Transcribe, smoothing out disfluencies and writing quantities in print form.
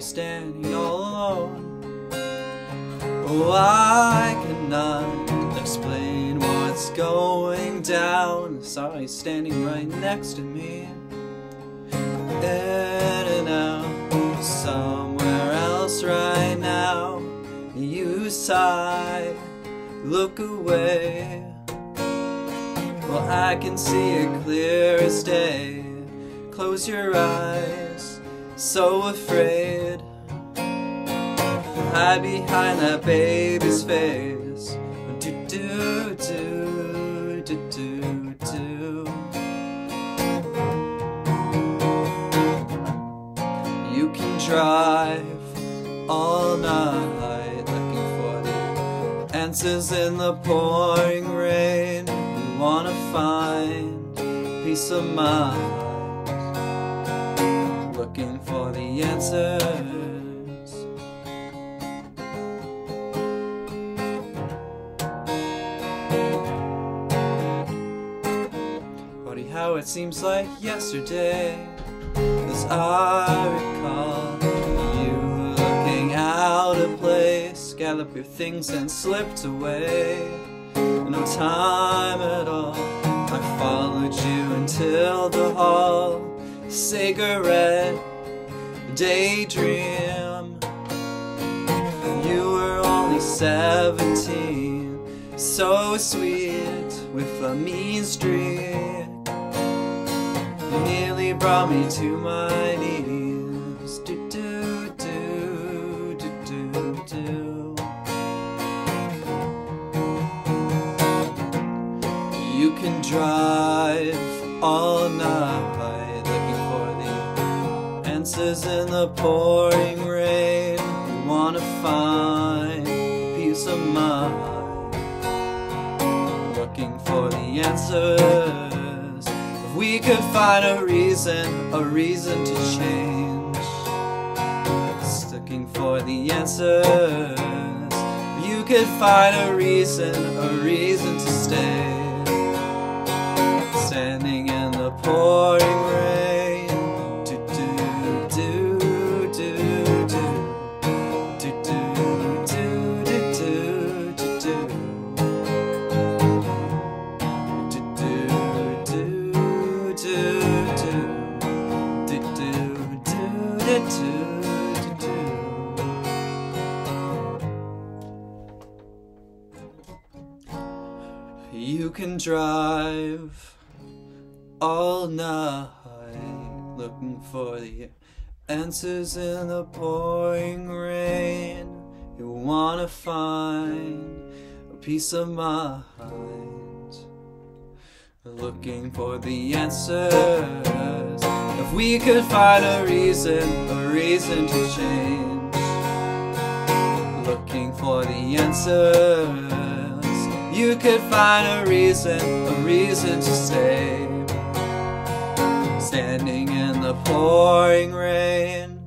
standing all alone. Oh, I cannot explain what's going down. Saw you standing right next to me. In and out, somewhere else right now. You sigh, look away. Well, I can see it clear as day. Close your eyes, so afraid. Hide behind that baby's face. Do do do do do do. You can drive all night looking for the answers in the pouring rain. You wanna find peace of mind, looking for the answers. Funny how it seems like yesterday, as I recall you looking out of place. Gathered your things and slipped away. No time at all, I followed you until the hall. Cigarette Daydream. You were only 17, so sweet with a mean streak. You nearly brought me to my knees. Do do do do do do. You can drive all night looking for the answers in the pouring rain. You wanna find peace of mind, looking for the answers. If we could find a reason to change. Looking for the answers. If you could find a reason to stay. Standing in the pouring rain. Do do do do do do do do do do do You can drive all night looking for the answers in the pouring rain. You wanna find a peace of mind, looking for the answers. If we could find a reason to change. Looking for the answers. You could find a reason to stay. Standing in the pouring rain.